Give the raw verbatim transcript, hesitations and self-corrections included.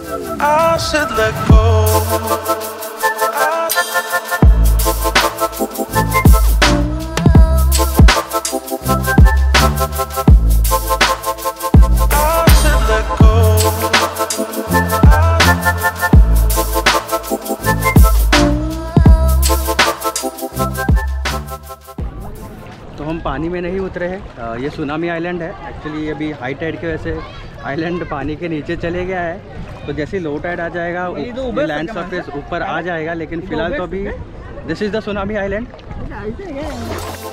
I said let go. तो हम पानी में नहीं उतरे हैं, ये सुनामी आइलैंड है। एक्चुअली अभी हाई टाइड की वजह से आइलैंड पानी के नीचे चले गया है, तो जैसे लो टाइड आ जाएगा लैंड सरफेस ऊपर आ जाएगा। लेकिन फिलहाल तो अभी this is the tsunami island.